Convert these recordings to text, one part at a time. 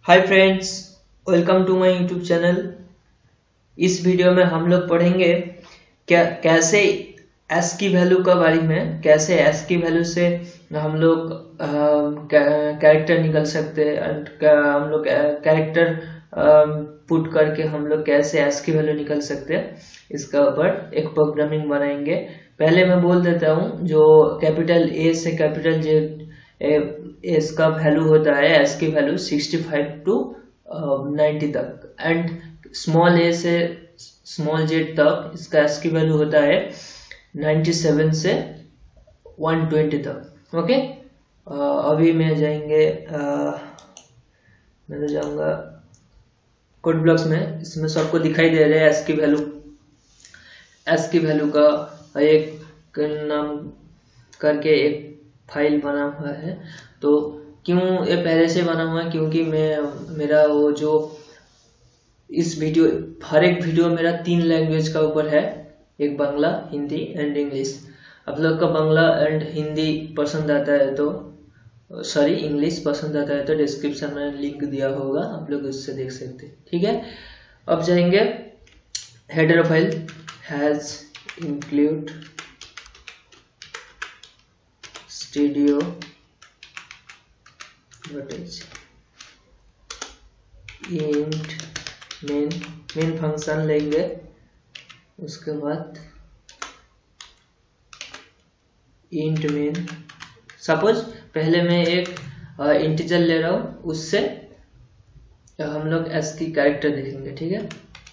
Hi friends, welcome to my YouTube channel. इस video में हम लोग पढ़ेंगे कैसे एस की वैल्यू के बारे में, कैसे एस की वैल्यू से हम लोग कैरेक्टर निकल सकते हैं एंड हम लोग कैरेक्टर पुट करके हम लोग कैसे एस की वैल्यू निकल सकते हैं, इसका ऊपर एक प्रोग्रामिंग बनाएंगे। पहले मैं बोल देता हूँ, जो कैपिटल ए से कैपिटल जेड इसका वैल्यू होता है, एस की वैल्यू 65 टू 90 तक, एंड स्मॉल ए से स्मॉल जेड तक इसका एस की वैल्यू होता है 97 से 120 तक। ओके, अभी मैं तो जाऊंगा कोड ब्लॉक्स में। इसमें सबको दिखाई दे रहा है एस की वैल्यू का एक नाम करके एक फाइल बना हुआ है। तो क्यों ये पहले से बना हुआ है, क्योंकि मेरा वो जो इस वीडियो, हर एक वीडियो मेरा 3 लैंग्वेज का ऊपर है, एक बांग्ला, हिंदी एंड इंग्लिश। आप लोग का बांग्ला एंड हिंदी पसंद आता है तो इंग्लिश पसंद आता है तो डिस्क्रिप्शन में लिंक दिया होगा, आप लोग उससे देख सकते हैं। ठीक है, अब जाएंगे header file hash include studio int main function लेंगे। उसके बाद इंट मेन, सपोज पहले मैं एक इंटीजर ले रहा हूं, उससे हम लोग एस की कैरेक्टर देखेंगे। ठीक है,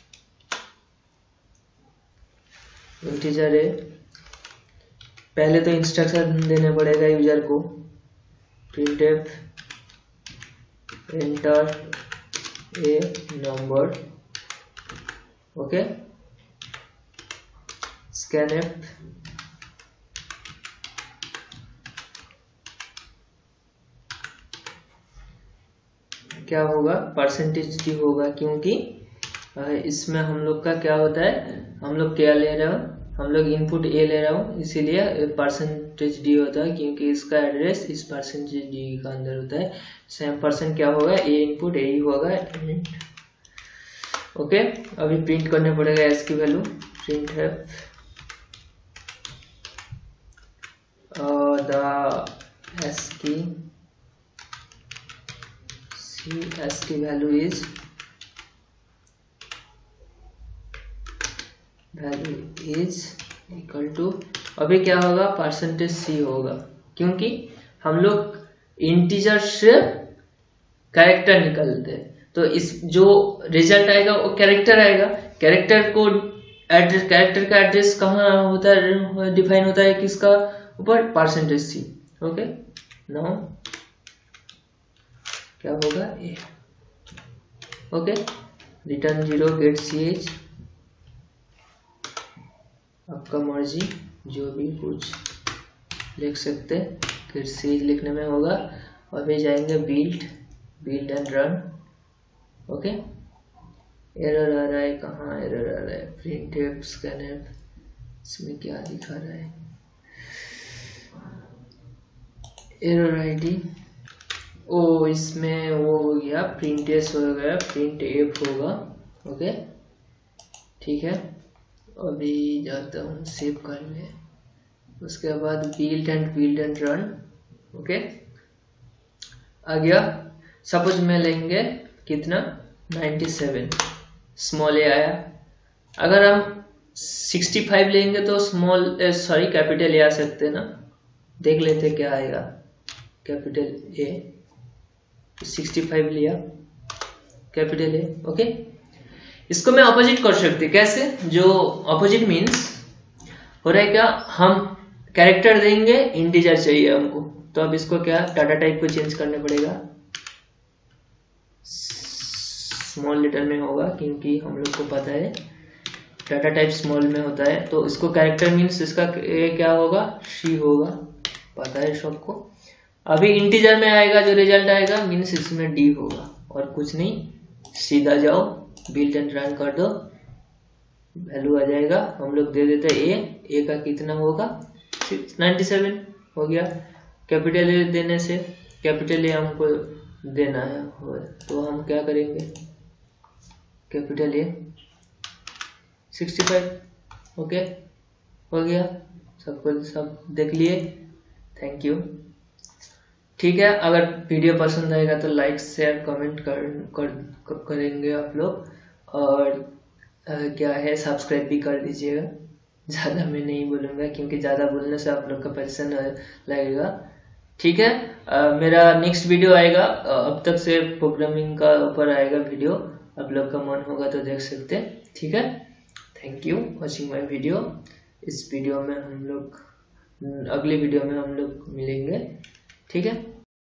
इंटीजर है, पहले तो इंस्ट्रक्शन देने पड़ेगा यूजर को, printf enter a number, okay, scanf क्या होगा, परसेंटेज डी होगा, क्योंकि इसमें हम लोग का क्या होता है, हम लोग क्या ले रहे हो, हम लोग इनपुट ए ले रहा हूँ, इसीलिए परसेंटेज डी होता है, क्योंकि इसका एड्रेस इस परसेंटेज डी का अंदर होता है। सेम परसेंट क्या होगा, ए इनपुट ए ही होगा। ओके, अभी प्रिंट करने पड़ेगा एस की वैल्यू, प्रिंट है द एस की वैल्यू इज इक्वल टू, अभी क्या होगा, परसेंटेज सी होगा, क्योंकि हम लोग इंटीजर से कैरेक्टर निकलते हैं, तो इस जो रिजल्ट आएगा वो कैरेक्टर आएगा। कैरेक्टर का एड्रेस कहाँ होता है, डिफाइन होता है किसका ऊपर, परसेंटेज सी। ओके, नाउ क्या होगा a, okay, return 0 get ch, आपका मर्जी, जो भी कुछ लिख सकते, फिर सी लिखने में होगा। अभी जाएंगे build and run. Okay, error आ रहा है, कहाँ एरर आ रहा है, प्रिंटफ स्कैनफ, इसमें क्या दिखा रहा है, एरर आईडी, ओ इसमें वो हो गया, प्रिंटेस हो गया, प्रिंट एफ होगा। ओके, ठीक है, अभी जाता हूँ सेव करने, उसके बाद बिल्ड एंड रन। ओके, आ गया। सपोज में लेंगे कितना, 97, स्मॉल ए आया। अगर हम 65 लेंगे तो कैपिटल ए आ सकते हैं ना, देख लेते क्या आएगा, कैपिटल ए, 65 लिया, कैपिटल ए। ओके, इसको मैं ऑपोजिट कर सकते, कैसे, जो ऑपोजिट मीन्स हो रहा है क्या, हम कैरेक्टर देंगे, इंटीजर चाहिए हमको, तो अब इसको क्या, डाटा टाइप को चेंज करने पड़ेगा, स्मॉल लेटर में होगा, क्योंकि हम लोग को पता है डाटा टाइप स्मॉल में होता है। तो इसको कैरेक्टर मीन्स इसका क्या होगा, सी होगा, पता है सबको। अभी इंटीजर में आएगा, जो रिजल्ट आएगा मीन्स इसमें डी होगा, और कुछ नहीं, सीधा जाओ बिल्ड एंड रन कर दो, वैल्यू आ जाएगा। हम लोग दे देते हैं ए का कितना होगा, 97 हो गया। कैपिटल ए देने से, कैपिटल ए हमको देना है तो हम क्या करेंगे, कैपिटल ए 65। ओके, हो गया, सब कुछ सब देख लिए। Thank you. ठीक है, अगर वीडियो पसंद आएगा तो लाइक शेयर कमेंट करेंगे आप लोग, और क्या है सब्सक्राइब भी कर दीजिएगा। ज़्यादा मैं नहीं बोलूँगा क्योंकि ज़्यादा बोलने से आप लोग का पैसा लगेगा। ठीक है, मेरा नेक्स्ट वीडियो आएगा, अब तक से प्रोग्रामिंग का ऊपर आएगा वीडियो, आप लोग का मन होगा तो देख सकते हैं। ठीक है, thank you watching my video. इस वीडियो में हम लोग, अगले वीडियो में हम लोग मिलेंगे। ठीक है।